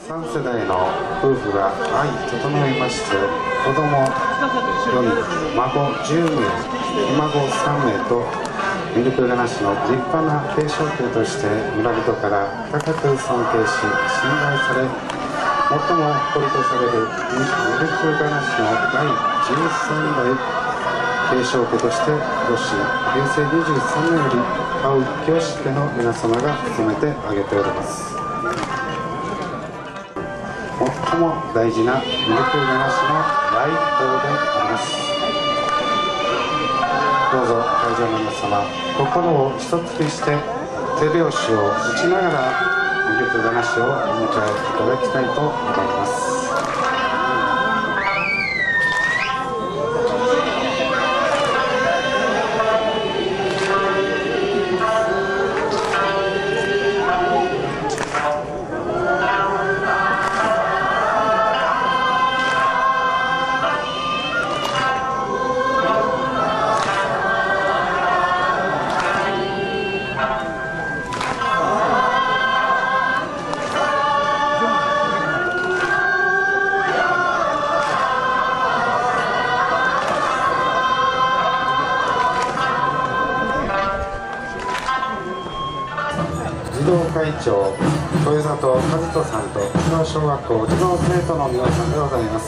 3世代の夫婦が愛整いまして、子供4人、孫10名、ひ孫3名とミルクガナシの立派な継承級として村人から高く尊敬し信頼され、最も誇りとされるミルクガナシの第13代継承家として今年平成23年より青木清家の皆様が務めてあげております。最も大事なミルクガナシの来訪であります。どうぞ会場の皆様、心を一つにして手拍子を打ちながらミルクガナシをお迎えいただきたいと思います。児童会長豊里和人さんと児童小学校児童生徒の皆さんでございます。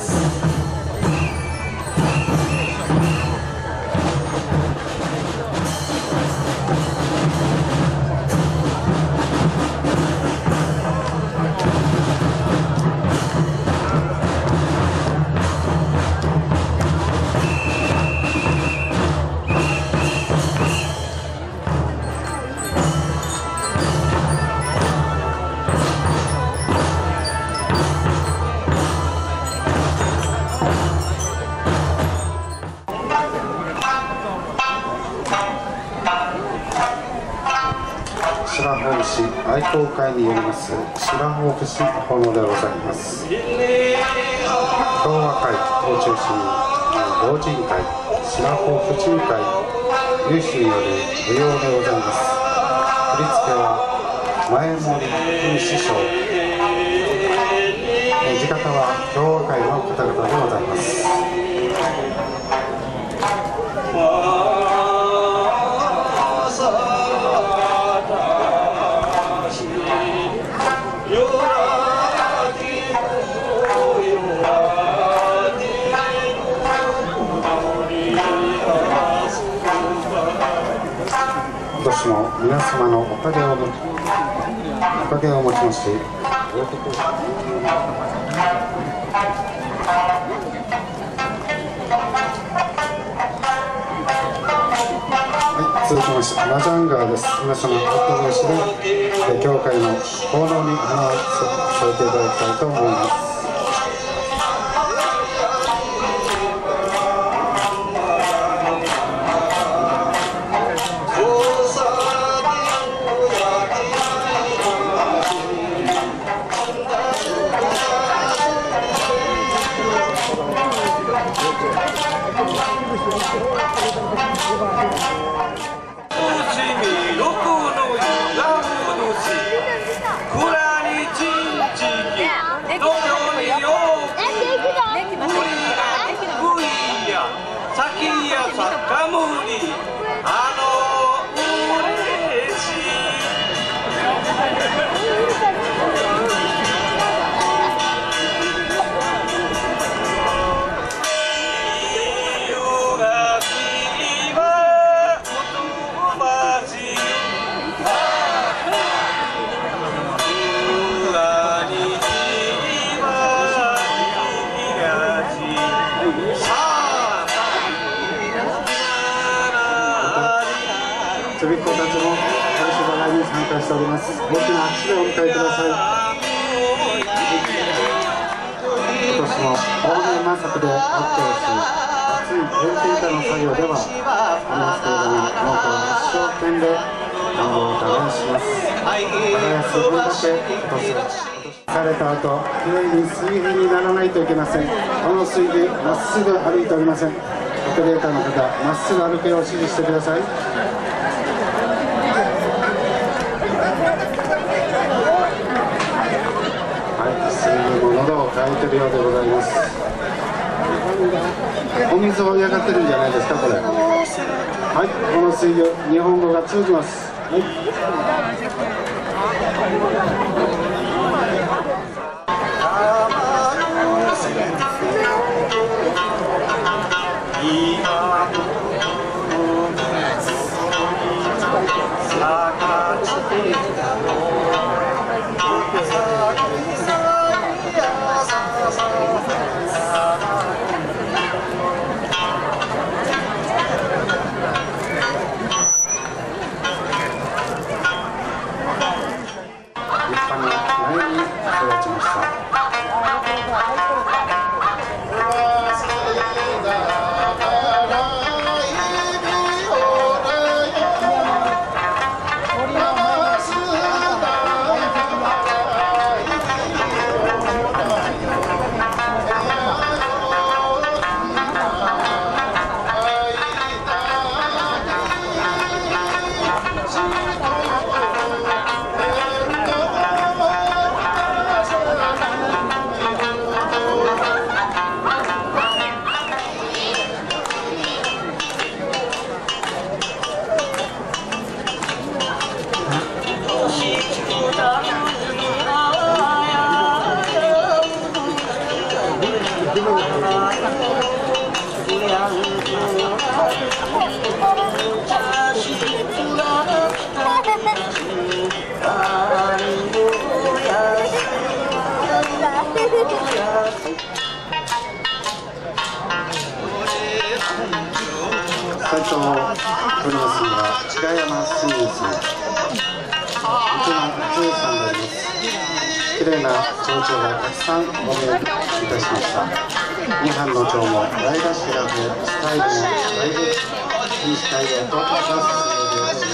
白保市愛好会によります白保節奉納でございます。共和会を中心に老人会、白保婦人会有志による舞踊でございます。振り付けは前森師匠、地方は共和会の方々でございます。今年も皆様のおかげをもちまして続きましてラジャンガーです。皆様お越しで教会の奉納に花を添えていただきたいと思います。ちびっ子たちも拍手払いに参加しております。大きな拍手でお迎えください。今年も大変満作であってほしい暑い炎天下の作業ではありますけれども、農家は一生懸命頑張をお互いします。耕す分だけ今年された後、きれいに水平にならないといけません。この水平まっすぐ歩いておりません。オペレーターの方、まっすぐ歩くよう指示してください。はい、失礼秒でございます。お水を嫌がってるんじゃないですか、これ。はい、この水魚、日本語が通じます。はい。斉藤を取りますのは近山真実、内間剛さんであります。綺麗な蝶々がたくさんお見えいたしました。2班の蝶も大頭でスタイルもだいぶいいスタイルをと出すつもりでございます。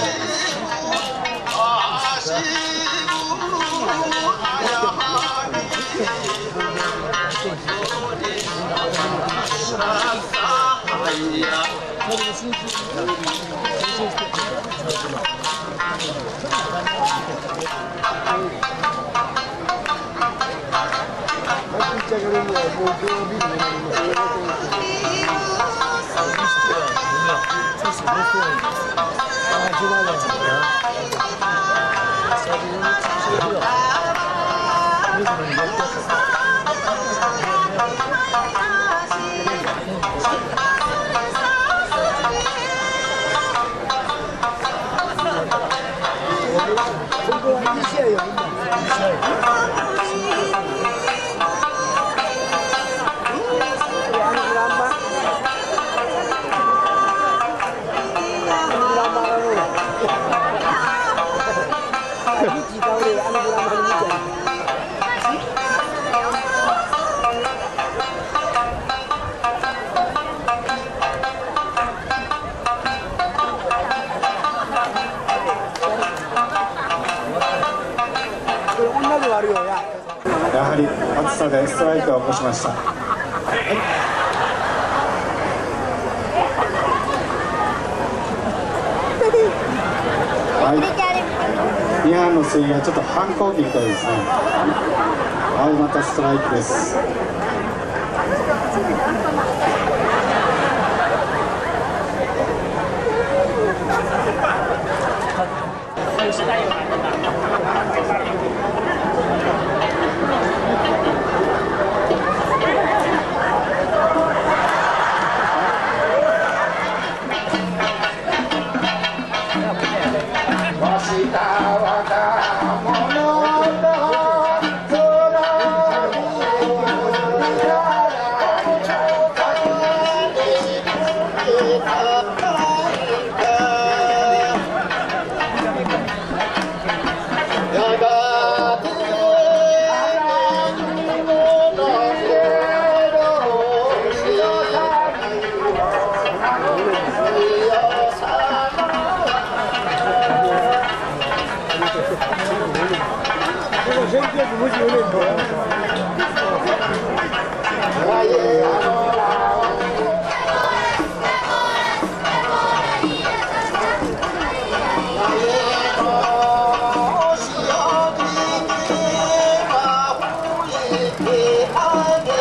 やはり暑さでストライクを起こしました。はい、2班の水がちょっと反抗期みたいですね。はい、またストライクです。 Yeah.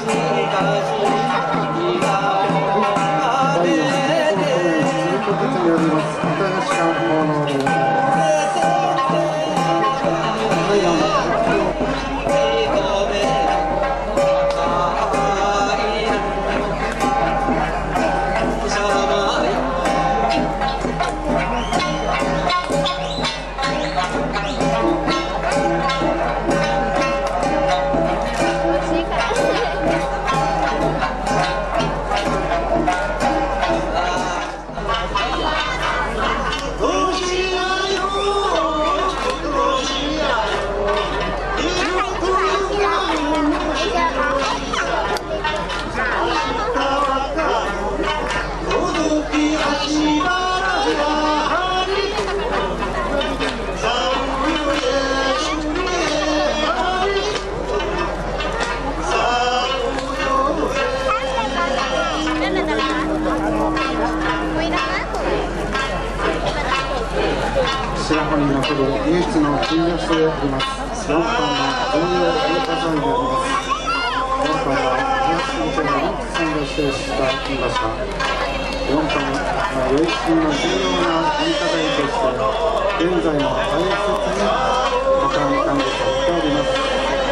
白穂に残る唯一の金魚種であります。4番の重要文化財になります。4番は東神社の奥さんが指定した金馬車。4番は良い金の重要な文化財として現在も大切に保管管理されております。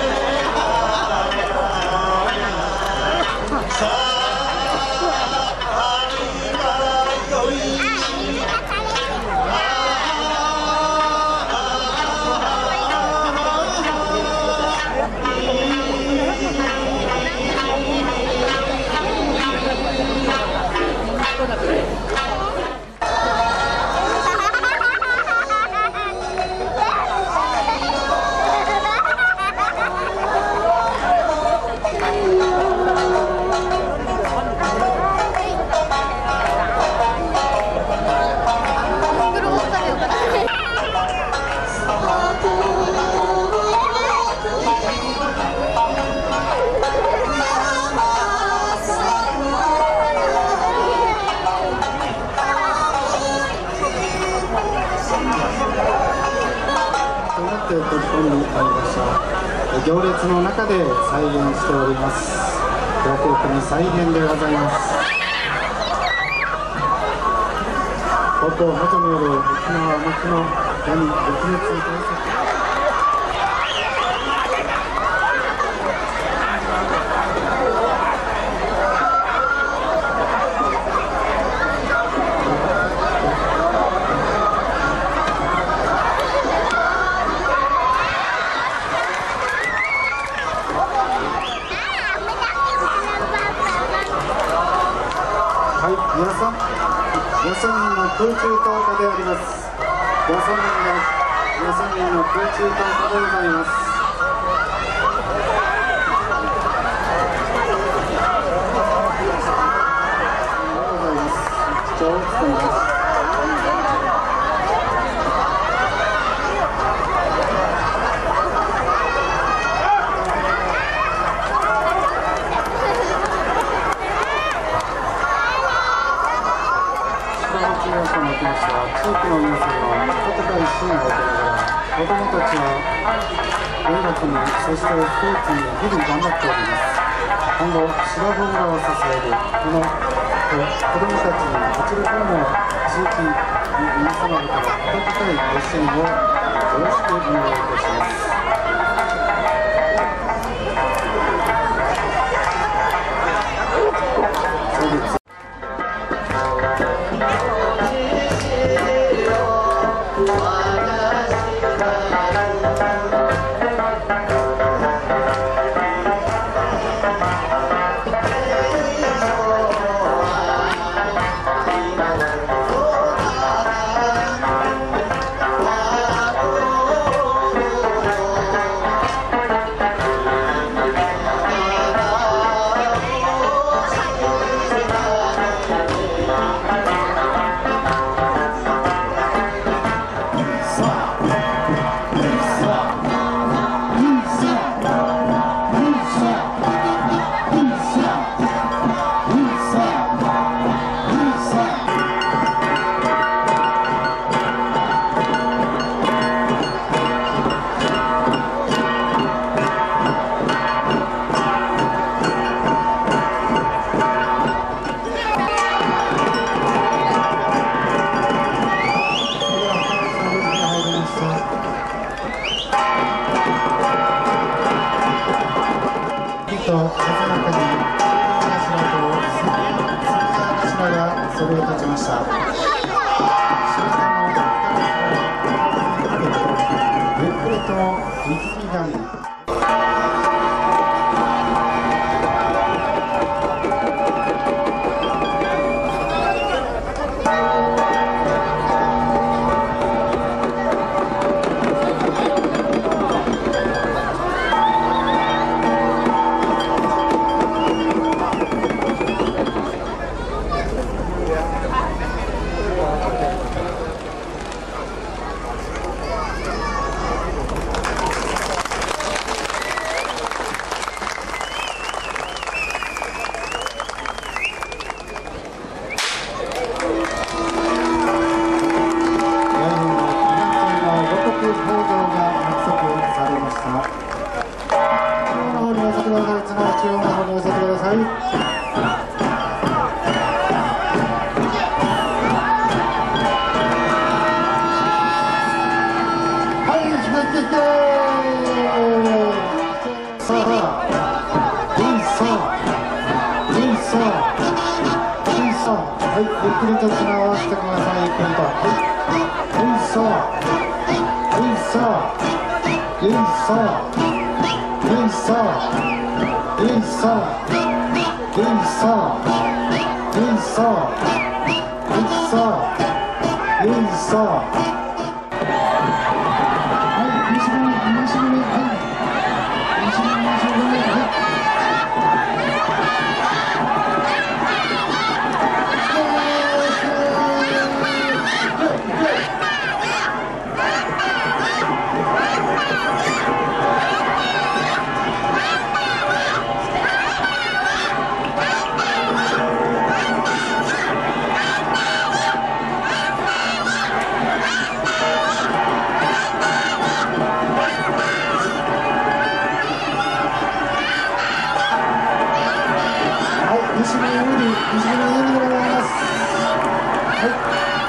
行列の中で再現しております。楽々に再現でございます。高校補助による沖縄幕の闇撲滅対策。ヤソミンの空中投下であります。ヤソミンの空中投下でございます。市長を務めます。地域の皆さんの温かい支援を受けながら子どもたちは音楽にそしてスポーツに日々頑張っております。今後白本川を支えるこの子どもたちにこちらからも地域の皆様方から温かいご支援をよろしくお願いいたします。 ささやかに頭と杉頭がそれを立ちました。ゆっくりと見つき紙。ゆっくりと綱を合わせてください。ゆっくりと。西村有利でございます。はい。